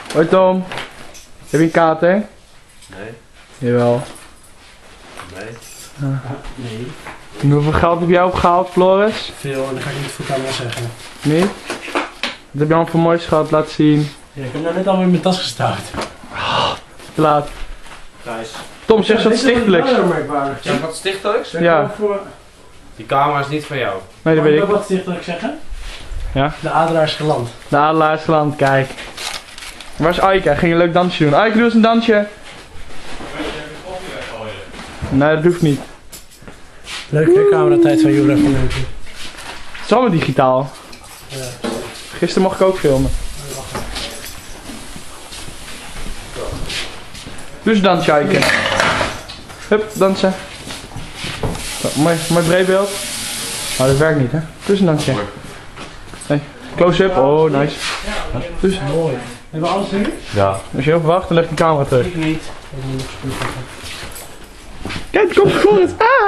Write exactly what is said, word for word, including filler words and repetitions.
Hoi Tom. Heb je een kater? Nee. Jawel. Nee. Uh. Nee. En hoeveel geld heb jij opgehaald, Floris? Veel, en dat ga ik niet voor camera zeggen. Niet? Wat heb je allemaal voor moois gehad? Laat zien. Ja, ik heb nou net alweer in mijn tas gestouwd. Oh, te laat. Thijs. Tom, zeg wat stichtelijks. Zeg wat stichtelijks? Ja. Die camera is niet van jou. Nee, dat weet ik. Wat stichtelijk zeggen? Ja? De Adelaar is geland. De Adelaar is geland, kijk. Waar is Aike? Hij ging een leuk dansje doen. Aike, doe eens een dansje. Nee, dat hoeft niet. Leuke cameratijd van Jura van Leuken. Het is allemaal digitaal. Ja. Gisteren mocht ik ook filmen. Doe eens een dansje, Aike. Hup, dansen. Zo, mooi, mooi breed beeld. Maar dat werkt niet, hè? Doe eens een dansje. Hey, close-up. Oh, nice. Ja, dus. Mooi. Hebben we alles nu? Ja. Als je heel verwacht, dan leg je de camera terug. Ik niet. Ik moet nog spoelen. Kijk, kom Floris. Ah!